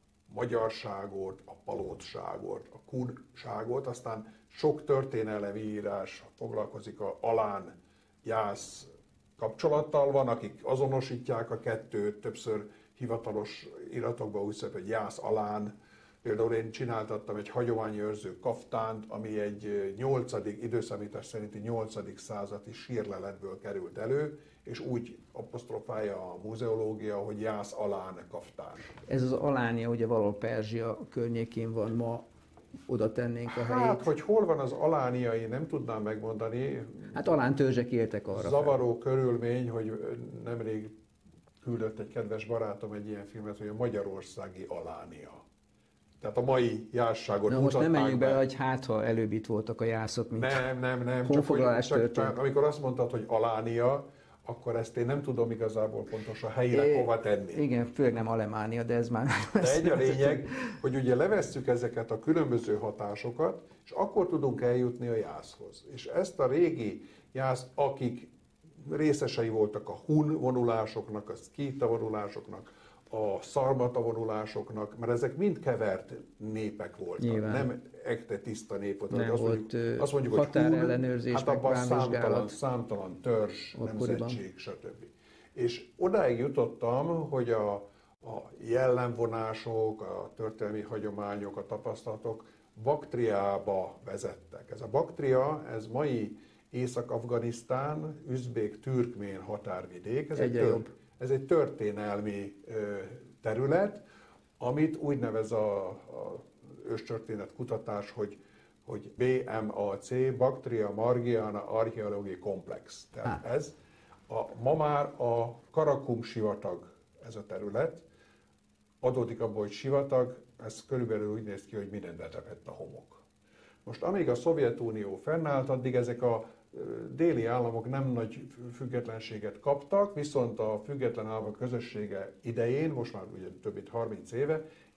magyarságot, a palótságot, a kunságot, aztán sok történelmi írás foglalkozik a alán jász kapcsolattal, van, akik azonosítják a kettőt, többször hivatalos iratokban úgy szerepel, hogy jász alán. Például én csináltattam egy hagyományőrző kaftánt, ami egy nyolcadik időszámítás szerinti nyolcadik századi sírleletből került elő, és úgy apostrofálja a muzeológia, hogy jász alán kaftán. Ez az Alánia ugye valahol Perzsia környékén van ma, oda tennénk a helyét. Hát, hogy hol van az Alánia, én nem tudnám megmondani. Hát alán törzsek éltek arra. Zavaró fel. Körülmény, hogy nemrég küldött egy kedves barátom egy ilyen filmet, hogy a magyarországi Alánia. Tehát a mai jásságot Na most nem menjünk bele, hogy hát, ha előbb itt voltak a jászok, mint nem, nem, nem. honfoglalás csak, történt. csak, amikor azt mondtad, hogy Alánia, akkor ezt én nem tudom igazából pontosan helyre é, hova tenni. Igen, főleg nem Alemánia, de ez már... De egy a lényeg, hogy ugye levesszük ezeket a különböző hatásokat, és akkor tudunk eljutni a jászhoz. És ezt a régi jász, akik részesei voltak a hun vonulásoknak, a szkíta vonulásoknak, a szarmata vonulásoknak, mert ezek mind kevert népek voltak. Nyilván. Nem ekte tiszta nép volt. Nem azt volt mondjuk, azt mondjuk, határellenőrzés, hát abban számtalan, számtalan törzs, akkoriban. Nemzetség, stb. És odáig jutottam, hogy a, a jellemvonások, a történelmi hagyományok, a tapasztalatok Baktriába vezettek. Ez a Baktria, ez mai Észak-Afganisztán, üzbék-türkmén határvidék. Ez Egyre egy jobb. Ez egy történelmi terület, amit úgy nevez a, a őstörténet kutatás, hogy, hogy bé em á cé, Bactria Margiana Archeological Complex. Tehát ah. ez a, ma már a Karakum sivatag ez a terület. Adódik abból, hogy sivatag, ez körülbelül úgy néz ki, hogy minden betepett a homok. Most amíg a Szovjetunió fennállt, addig ezek a déli államok nem nagy függetlenséget kaptak, viszont a független államok közössége idején, most már ugye több mint harminc éve,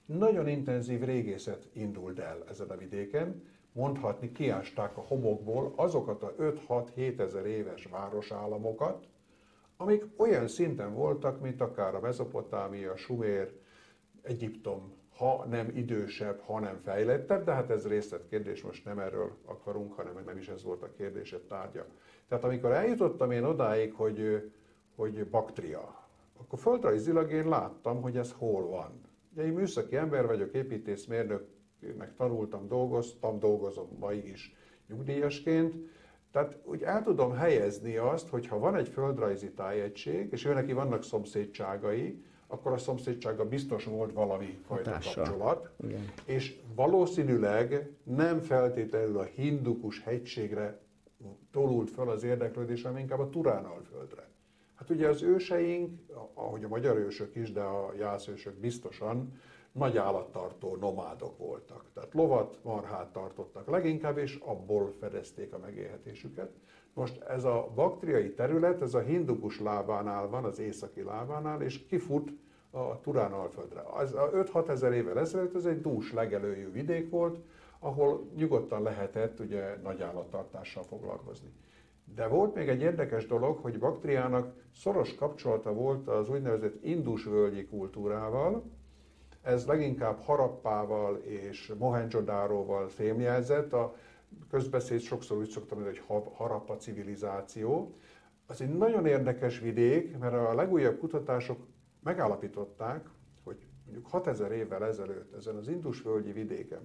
nagyon intenzív régészet indult el ezen a vidéken, mondhatni kiásták a homokból azokat a öt-hat-hét ezer éves városállamokat, amik olyan szinten voltak, mint akár a Mezopotámia, Sumér, Egyiptom, ha nem idősebb, ha nem fejlettebb, de hát ez részletkérdés, most nem erről akarunk, hanem nem is ez volt a kérdésed tárgya. Tehát amikor eljutottam én odáig, hogy, hogy Baktria, akkor földrajzilag én láttam, hogy ez hol van. Ugye én műszaki ember vagyok, építészmérnöknek tanultam, dolgoztam, dolgozom mai is nyugdíjasként, tehát úgy el tudom helyezni azt, hogy ha van egy földrajzi tájegység, és ő neki vannak szomszédságai, akkor a szomszédsággal biztos volt valami fajta kapcsolat, igen. És valószínűleg nem feltétlenül a Hindukus hegységre tolult fel az érdeklődés, hanem inkább a Turán-alföldre. Hát ugye az őseink, ahogy a magyar ősök is, de a jászősök biztosan nagy állattartó nomádok voltak. Tehát lovat, marhát tartottak leginkább, és abból fedezték a megélhetésüket. Most ez a baktriai terület, ez a Hindukus lábánál van, az északi lábánál, és kifut a Turán-alföldre. Az öt-hat ezer évvel ezelőtt ez egy dús legelőjű vidék volt, ahol nyugodtan lehetett ugye nagy állattartással foglalkozni. De volt még egy érdekes dolog, hogy Baktriának szoros kapcsolata volt az úgynevezett indus-völgyi kultúrával. Ez leginkább Harappával és Mohenjo-daróval fémjelzett. A közbeszéd sokszor úgy szoktam mondani, hogy Harappa civilizáció. Az egy nagyon érdekes vidék, mert a legújabb kutatások megállapították, hogy mondjuk hatezer évvel ezelőtt ezen az indus-völgyi vidéken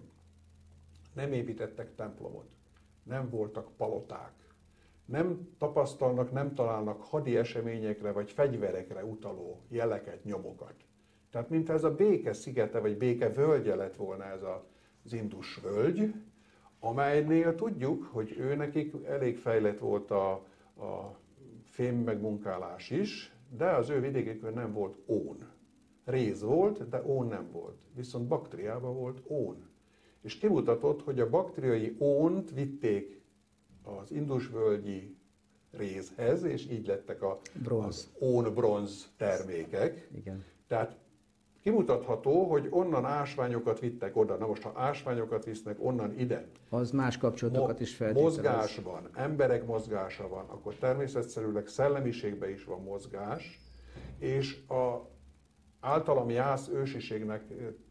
nem építettek templomot, nem voltak paloták, nem tapasztalnak, nem találnak hadi eseményekre vagy fegyverekre utaló jeleket, nyomokat. Tehát mint ez a béke szigete vagy béke völgye lett volna ez az Indus völgy, amelynél tudjuk, hogy ő nekik elég fejlett volt a, a fém megmunkálás is, de az ő vidékükön nem volt ón. Réz volt, de ón nem volt. Viszont Baktriában volt ón. És kimutatott, hogy a baktriai ónt vitték az indus-völgyi rézhez, és így lettek a, az ón-bronz termékek. Igen. Tehát kimutatható, hogy onnan ásványokat vittek oda. Na most, ha ásványokat visznek onnan ide, az más kapcsolatokat is feltételez. Mozgás van, emberek mozgása van, akkor természetszerűleg szellemiségben is van mozgás, és a általam Jász ősiségnek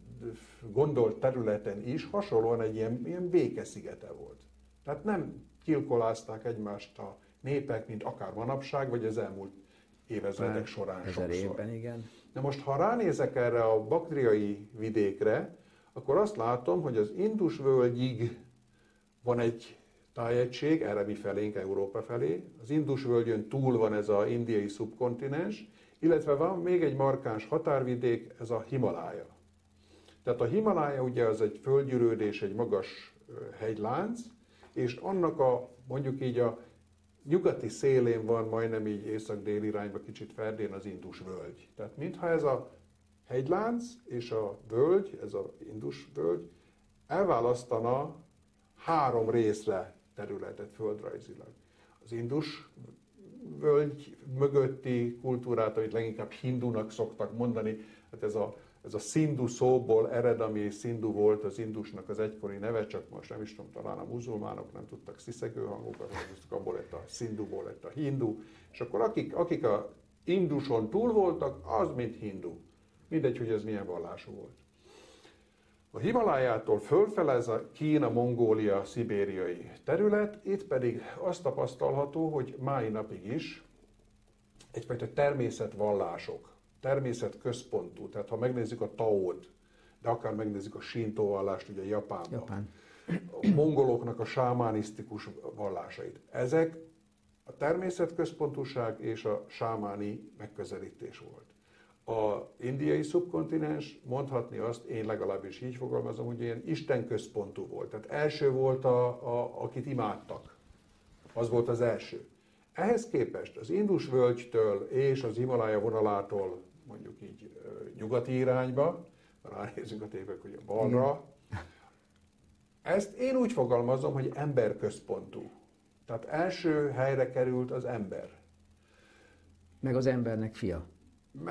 gondolt területen is hasonlóan egy ilyen, ilyen békeszigete volt. Tehát nem kilkolázták egymást a népek, mint akár manapság, vagy az elmúlt évezredek során sokszor. Évben, igen. Na most, ha ránézek erre a baktriai vidékre, akkor azt látom, hogy az Indus-völgyig van egy tájegység, erre mi felénk, Európa felé. Az Indus-völgyön túl van ez az indiai szubkontinens, illetve van még egy markáns határvidék, ez a Himalája. Tehát a Himalája ugye az egy földgyűrődés, egy magas hegylánc, és annak a, mondjuk így a nyugati szélén van, majdnem így észak-dél irányba, kicsit ferdén az Indus-völgy. Tehát mintha ez a hegylánc és a völgy, ez az Indus-völgy elválasztana három részre területet földrajzilag. Az Indus-völgy mögötti kultúrát, amit leginkább hindunak szoktak mondani, hát ez a Ez a Szindu szóból ered, ami Szindu volt az Indusnak az egykori neve, csak most nem is tudom, talán a muzulmánok nem tudtak sziszegő hangokat, abból lett a Szinduból lett a hindu, és akkor akik, akik a Induson túl voltak, az mint hindu. Mindegy, hogy ez milyen vallású volt. A Himalájától fölfele ez a Kína, Mongólia, szibériai terület, itt pedig azt tapasztalható, hogy mai napig is egyfajta természetvallások, természetközpontú, tehát ha megnézzük a Taót, de akár megnézzük a Sintó vallást, ugye Japánban, Japán. A mongoloknak a sámánisztikus vallásait. Ezek a természetközpontúság és a sámáni megközelítés volt. A indiai szubkontinens, mondhatni azt, én legalábbis így fogalmazom, hogy ilyen istenközpontú volt. Tehát első volt, a, a, akit imádtak. Az volt az első. Ehhez képest az Indus-völgytől és az Himalája vonalától mondjuk így nyugati irányba, ránézzünk a tévek, hogy a balra, ezt én úgy fogalmazom, hogy emberközpontú. Tehát első helyre került az ember. Meg az embernek fia. Meg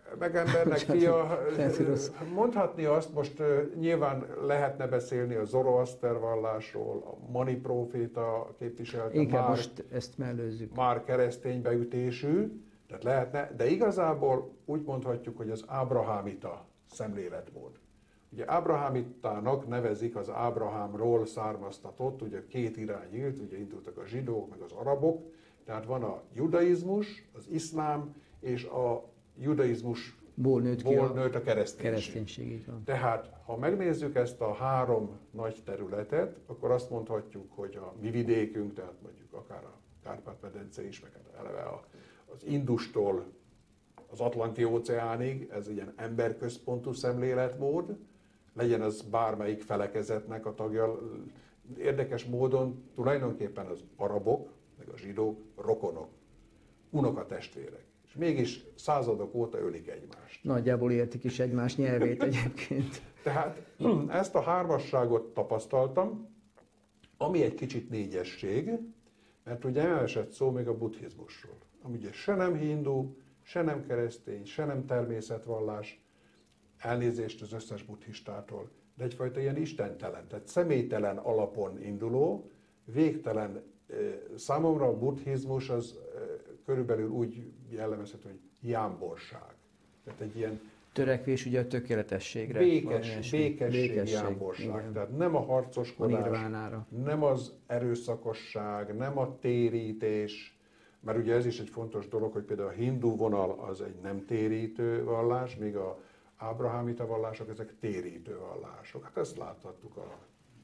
Megembernek fia, mondhatni azt, most nyilván lehetne beszélni a Zoroaszter vallásról, a Mani próféta képviselte, inkább már, most ezt mellőzzük. Már keresztény beütésű, tehát lehetne, de igazából úgy mondhatjuk, hogy az ábrahámita szemléletmód. Ugye ábrahámitának nevezik az Ábrahámról származtatott, ugye két irány nyílt, ugye indultak a zsidók, meg az arabok, tehát van a judaizmus, az iszlám, és a judaizmusból nőtt, ki a, nőtt a kereszténység. kereszténység így van. Tehát, ha megnézzük ezt a három nagy területet, akkor azt mondhatjuk, hogy a mi vidékünk, tehát mondjuk akár a Kárpát-medence is, meg eleve a, az Industól az Atlanti-óceánig, ez ilyen emberközpontú szemléletmód, legyen az bármelyik felekezetnek a tagja. Érdekes módon tulajdonképpen az arabok, meg a zsidók rokonok, unokatestvérek. És mégis századok óta ölik egymást. Nagyjából értik is egymás nyelvét egyébként. Tehát ezt a hármasságot tapasztaltam, ami egy kicsit négyesség, mert ugye elesett szó még a buddhizmusról, ami ugye se nem hindu, se nem keresztény, se nem természetvallás, elnézést az összes buddhistától, de egyfajta ilyen istentelen, tehát személytelen alapon induló, végtelen. Számomra a buddhizmus az körülbelül úgy jellemezhető, hogy jámborság. Tehát egy ilyen törekvés ugye a tökéletességre. Békes, békesség, békesség, jámborság. Igen. Tehát nem a harcoskodás, a nem az erőszakosság, nem a térítés, mert ugye ez is egy fontos dolog, hogy például a hindu vonal az egy nem térítő vallás, míg a ábrahámita vallások, ezek térítő vallások. Hát ezt láthattuk a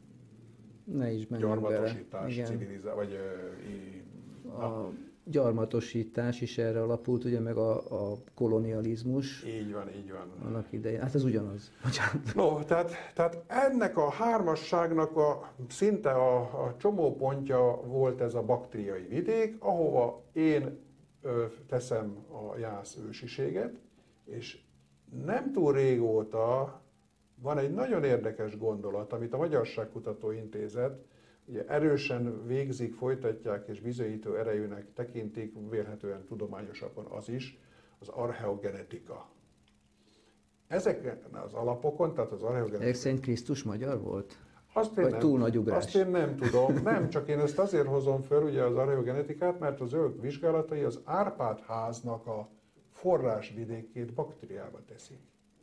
ne is gyarmatosítás, civilizá... vagy uh, a gyarmatosítás is erre alapult, ugye, meg a, a kolonializmus. Így van, így van. Annak idején. Hát ez ugyanaz. No, tehát, tehát ennek a hármasságnak a, szinte a, a csomópontja volt ez a baktriai vidék, ahova én ö, teszem a jász ősiséget, és nem túl régóta van egy nagyon érdekes gondolat, amit a Magyarságkutató Intézet ugye erősen végzik, folytatják és bizonyító erejűnek tekintik, vélhetően tudományosabban az is, az archeogenetika. Ezeken az alapokon, tehát az archeogenetika... Ezek szerint Krisztus magyar volt? Azt én, Vagy nem, túl nagy ugrás? Azt én nem tudom, nem, csak én ezt azért hozom föl, ugye az archeogenetikát, mert az ő vizsgálatai az Árpád-háznak a forrásvidékét Baktriába teszik.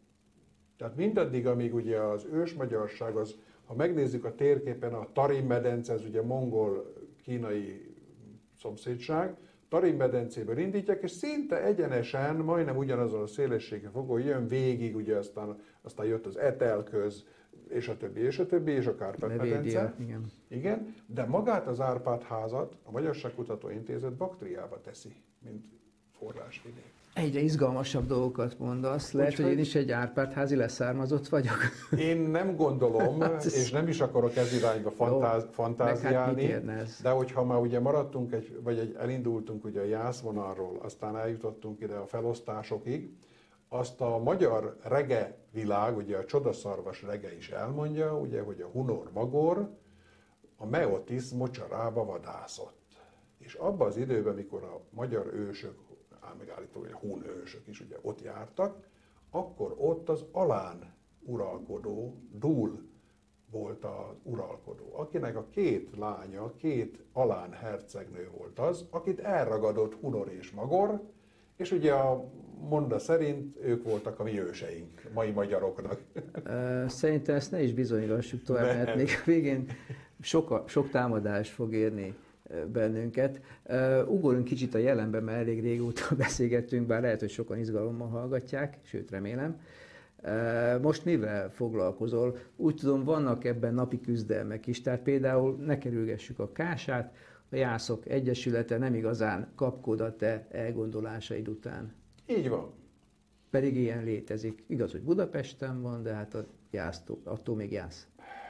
Tehát mindaddig, amíg ugye az ősmagyarság, az, ha megnézzük a térképen, a Tarim-medence, ez ugye mongol-kínai szomszédság, Tarim-medencéből indítják, és szinte egyenesen, majdnem ugyanazon a szélességen fogó, jön végig, ugye aztán, aztán jött az Etelköz, és a többi, és a többi, és a Kárpát-medence. Igen. Igen, de magát az Árpád-házat a Magyarságkutató Intézet Baktriába teszi, mint forrásvidék. Egyre izgalmasabb dolgokat mondasz. Lehet, Úgy, hogy én is egy Árpád-házi leszármazott vagyok. Én nem gondolom, hát ez... és nem is akarok ez irányba fantáz, Jó, fantáziálni, hát de hogyha már ugye maradtunk, egy, vagy egy, elindultunk ugye a jászvonalról, aztán eljutottunk ide a felosztásokig, azt a magyar rege világ, ugye a csodaszarvas rege is elmondja, ugye, hogy a hunor magor a Meotis mocsarába vadászott. És abban az időben, mikor a magyar ősök, ám megállító, hogy a hun ősök is ugye ott jártak, akkor ott az alán uralkodó, Dúl volt az uralkodó, akinek a két lánya, két alán hercegnő volt az, akit elragadott Hunor és Magor, és ugye a monda szerint ők voltak a mi őseink, mai magyaroknak. Szerintem ezt ne is bizonyítassuk tovább, ne. mert még a végén sok, sok támadás fog érni bennünket. Uh, ugorjunk kicsit a jelenbe, mert elég régóta beszélgettünk, bár lehet, hogy sokan izgalommal hallgatják, sőt remélem. Uh, most mivel foglalkozol? Úgy tudom, vannak ebben napi küzdelmek is, tehát például ne kerülgessük a kását, a Jászok Egyesülete nem igazán kapkod a te elgondolásaid után. Így van. Pedig ilyen létezik. Igaz, hogy Budapesten van, de hát a Jász, attól még Jász.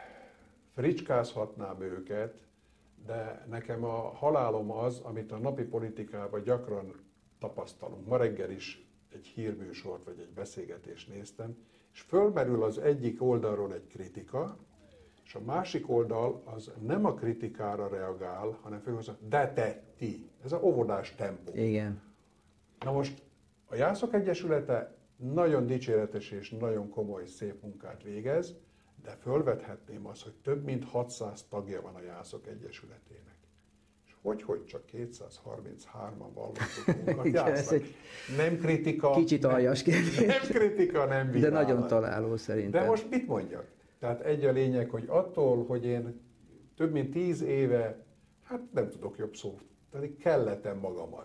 Fricskázhatnám őket, de nekem a halálom az, amit a napi politikában gyakran tapasztalunk. Ma reggel is egy hírműsort vagy egy beszélgetést néztem, és fölmerül az egyik oldalról egy kritika, és a másik oldal az nem a kritikára reagál, hanem fölhozza, de te, ti. Ez a óvodás tempó. Igen. Na most a Jászok Egyesülete nagyon dicséretes és nagyon komoly, szép munkát végez, de fölvethetném azt, hogy több mint hatszáz tagja van a Jászok Egyesületének. És hogy, hogy csak kétszázharminchárom vallottuk munkat jásznak. Nem kritika. Kicsit aljas kérdés. Nem kritika, nem bírálat. De nagyon találó szerintem. De most mit mondjak? Tehát egy a lényeg, hogy attól, hogy én több mint tíz éve, hát nem tudok jobb szót, tehát kelletem magamat.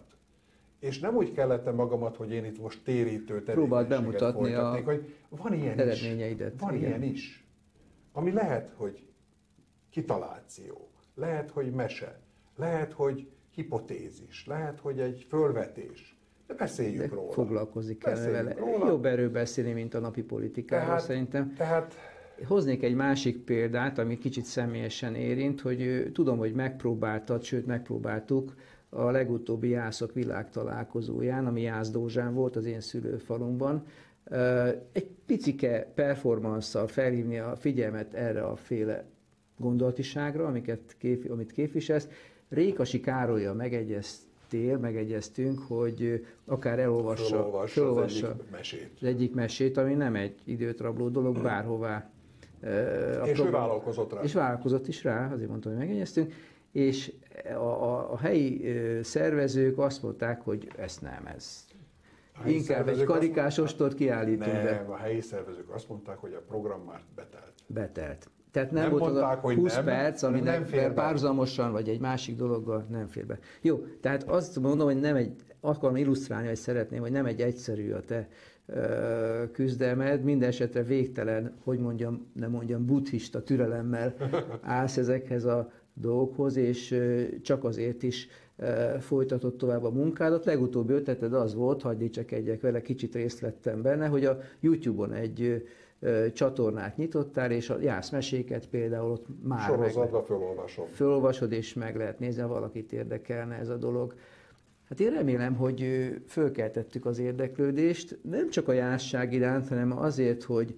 És nem úgy kellettem magamat, hogy én itt most térítő próbáld bemutatni a hogy van ilyen eredményeidet. Is, van igen. ilyen is. Ami lehet, hogy kitaláció, lehet, hogy mese, lehet, hogy hipotézis, lehet, hogy egy fölvetés. De beszéljük de róla. Foglalkozni kell vele. Róla. Jobb erről beszélni, mint a napi politikáról tehát, szerintem. Tehát... Hoznék egy másik példát, ami kicsit személyesen érint, hogy tudom, hogy megpróbáltad, sőt megpróbáltuk a legutóbbi Jászok világtalálkozóján, ami Jászdózsán volt, az én szülőfalumban, egy picike performansszal felhívni a figyelmet erre a féle gondolatiságra, amiket kép, amit képviselsz. Rékasi Károlyal megegyeztél, megegyeztünk, hogy akár elolvassa, felolvassa az egyik mesét. Az egyik mesét, ami nem egy időt rabló dolog, bárhová. A és program, ő vállalkozott rá. És vállalkozott is rá, azért mondtam, hogy megegyeztünk. És a, a, a helyi szervezők azt mondták, hogy ezt nem, ez inkább egy karikás ostort kiállítunk nem, be. a helyi szervezők azt mondták, hogy a program már betelt. Betelt. Tehát nem, nem volt mondták, az a húsz nem, perc, ami nem fér párhuzamosan, vagy egy másik dologgal nem fér be. Jó, tehát azt mondom, hogy nem egy, akarom illusztrálni, vagy szeretném, hogy nem egy egyszerű a te ö, küzdelmed, minden esetre végtelen, hogy mondjam, nem mondjam, buddhista türelemmel állsz ezekhez a dolgokhoz, és csak azért is folytatott tovább a munkádat. Legutóbbi ötleted az volt, hadd dicsekedjek vele, kicsit részt vettem benne, hogy a YouTube-on egy csatornát nyitottál, és a jászmeséket például ott már sorozatba fölolvasom. Fölolvasod, és meg lehet nézni, ha valakit érdekelne ez a dolog. Hát én remélem, hogy fölkeltettük az érdeklődést, nem csak a jászság iránt, hanem azért, hogy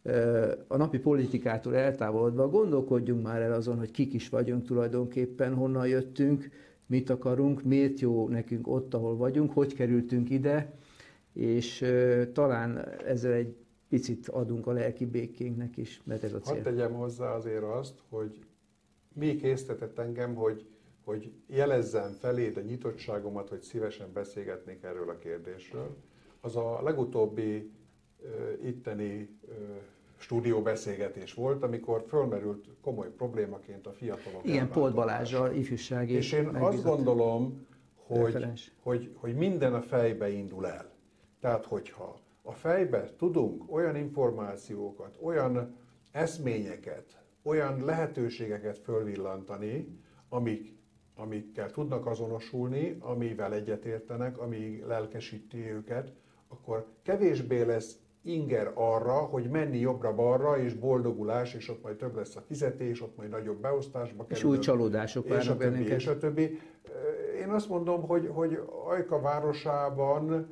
a napi politikától eltávolodva gondolkodjunk már el azon, hogy kik is vagyunk tulajdonképpen, honnan jöttünk, mit akarunk, miért jó nekünk ott, ahol vagyunk, hogy kerültünk ide, és talán ezzel egy picit adunk a lelki békénknek is, mert ez a cél. Hadd tegyem hozzá azért azt, hogy mi késztetett engem, hogy, hogy jelezzem feléd a nyitottságomat, hogy szívesen beszélgetnék erről a kérdésről. Az a legutóbbi uh, itteni uh, stúdióbeszélgetés volt, amikor fölmerült komoly problémaként a fiatalok. Igen, Polt Balázsral, ifjúsági. És én azt gondolom, hogy, hogy, hogy minden a fejbe indul el. Tehát, hogyha a fejbe tudunk olyan információkat, olyan eszményeket, olyan lehetőségeket fölvillantani, amik, amikkel tudnak azonosulni, amivel egyetértenek, ami lelkesíti őket, akkor kevésbé lesz inger arra, hogy menni jobbra-balra, és boldogulás, és ott majd több lesz a fizetés, ott majd nagyobb beosztásba kerül. És új csalódások várnak bennünket. És a többi. Én azt mondom, hogy, hogy Ajka városában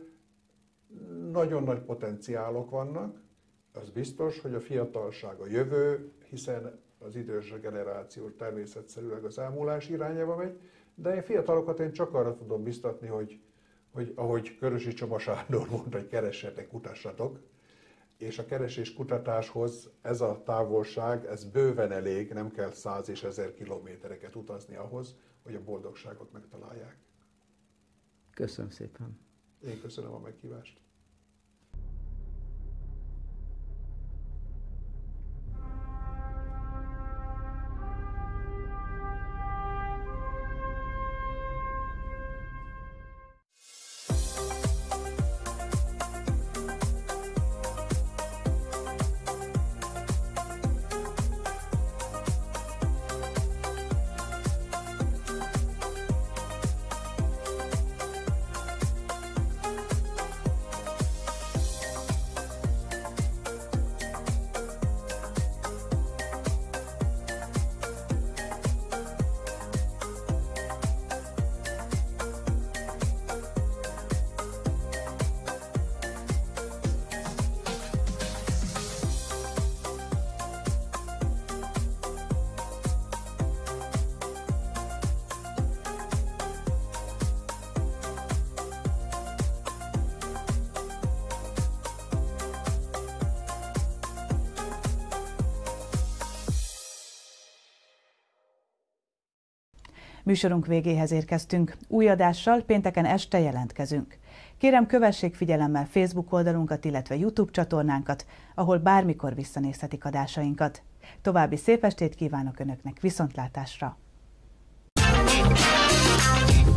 nagyon nagy potenciálok vannak. Az biztos, hogy a fiatalság a jövő, hiszen az idős generáció természetszerűleg az elmúlás irányába megy, de én fiatalokat én csak arra tudom biztatni, hogy, hogy ahogy Körösi Csaba Sándor mondta, hogy keressetek, kutassatok, és a keresés kutatáshoz ez a távolság, ez bőven elég, nem kell száz és ezer kilométereket utazni ahhoz, hogy a boldogságot megtalálják. Köszönöm szépen. Én köszönöm a meghívást. Műsorunk végéhez érkeztünk. Új adással pénteken este jelentkezünk. Kérem, kövessék figyelemmel Facebook oldalunkat, illetve YouTube csatornánkat, ahol bármikor visszanézhetik adásainkat. További szép estét kívánok Önöknek, viszontlátásra!